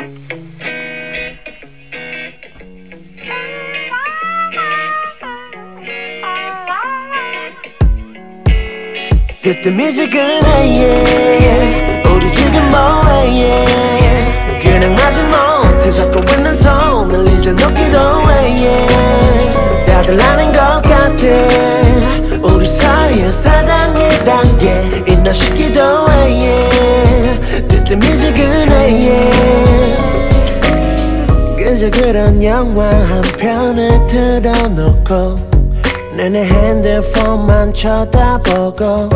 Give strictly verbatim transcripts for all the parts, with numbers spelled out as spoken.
뜨뜻미지 그래 yeah. 우리 지금 뭐해 yeah. 그냥 아직 못해 잡고 있는 손을 이제 놓기로 해 yeah. 다들 아는 것 같아 우리 사이에 사랑의 단계 있나 싶기도 해 yeah. 뜨뜻미지 그래 yeah. 그저 그런 영화 한 편을 틀어놓고 내내 핸드폰만 쳐다보고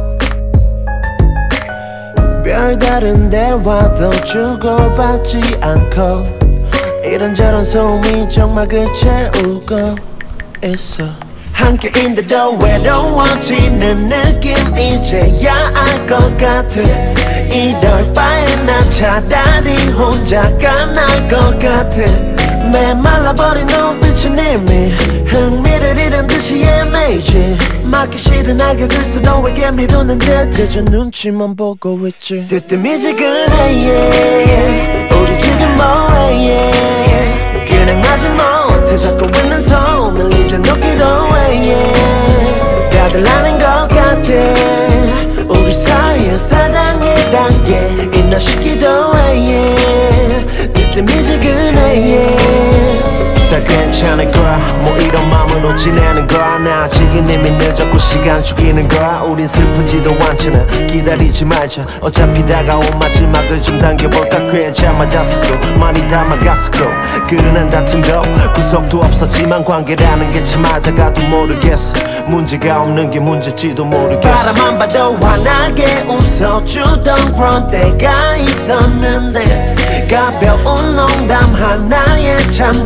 별다른 대화도 주고받지 않고 이런저런 소음이 정막을 채우고 있어 함께인데도 외로워지는 느낌 이제야 알 것 같아 이럴 바엔 난 차라리 혼자가 나을 것 같아 메말라버린 눈빛은 이미 흥미를 잃은 듯이 애매해지 맞기 싫은 악역을 서로에게 미루는 듯 그저 눈치만 보고 있지 뜨뜻미지 그래 yeah. 우리 지금 뭐해 yeah. 그냥 아직 못해 잡고 있는 손을 이제 놓기로 해 yeah. 다들 아는 것 같아 우리 사이에 사랑의 단계 있나 싶기도 해 yeah. 뜨뜻미지 그래 yeah. 다 괜찮을 거야 뭐 이런 마음으로 지내는 거야 나 아직은 이미 늦었고 시간 죽이는 거야 우린 슬프지도 않잖아 기다리지 말자 어차피 다가온 마지막을 좀 당겨볼까 꽤 잘 맞았었고 많이 닮아갔었고 그런 다툼도 구속도 없었지만 관계라는 게 참 알다가도 모르겠어 문제가 없는 게 문제지도 모르겠어 바라만 봐도 환하게 웃어주던 그런 때가 있었는데 가벼운 농담 하나에 참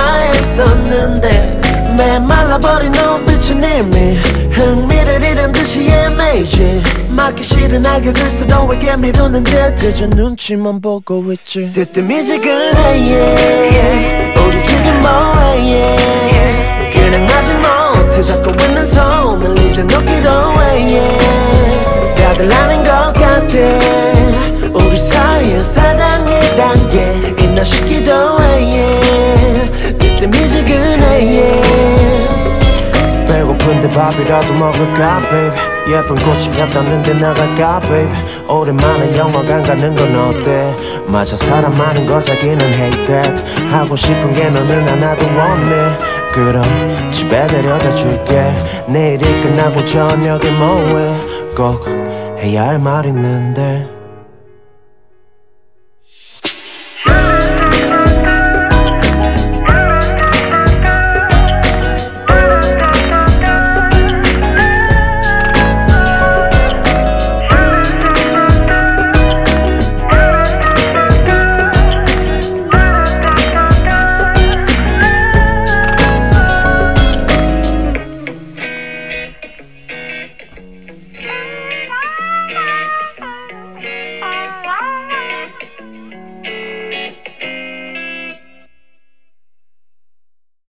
좋아했었는데 메말라버린 눈빛은 이미 흥미를 잃은 듯이 애매해지 맞기 싫은 악역을 서로에게 미루는 듯 그저 눈치만 보고 있지 뜨뜻미지 그래 yeah. 우리 지금 뭐해 yeah. 그냥 아직 못해 잡고 있는 손을 이제 놓기로 해 yeah. 다들 아는 것 같아 우리 사이에 사랑의 단계 있나 싶기도 해 yeah. 뜨뜻미지 그래 yeah. 배고픈데 밥이라도 먹을까 baby 예쁜 꽃이 폈다는데 나갈까 baby 오랜만에 영화관 가는 건 어때 맞아 사람 많은 거 자기는 hate that 하고 싶은 게 너는 하나도 없네 그럼 집에 데려다 줄게 내일이 끝나고 저녁에 뭐해 꼭 해야 할 말 있는데